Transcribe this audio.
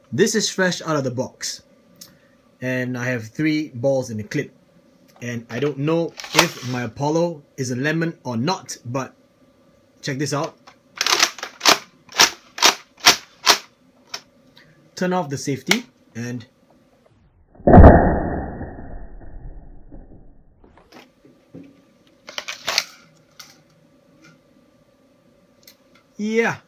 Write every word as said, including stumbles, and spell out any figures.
This is fresh out of the box, and I have three balls in the clip, and I don't know if my Apollo is a lemon or not, but check this out. Turn off the safety and yeah,